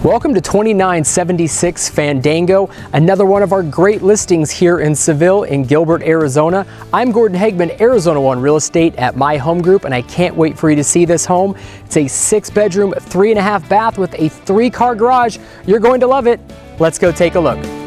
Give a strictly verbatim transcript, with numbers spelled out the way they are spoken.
Welcome to twenty-nine seventy-six Fandango, another one of our great listings here in Seville in Gilbert, Arizona. I'm Gordon Hegman, Arizona One Real Estate at My Home Group, and I can't wait for you to see this home. It's a six bedroom, three and a half bath with a three car garage. You're going to love it. Let's go take a look.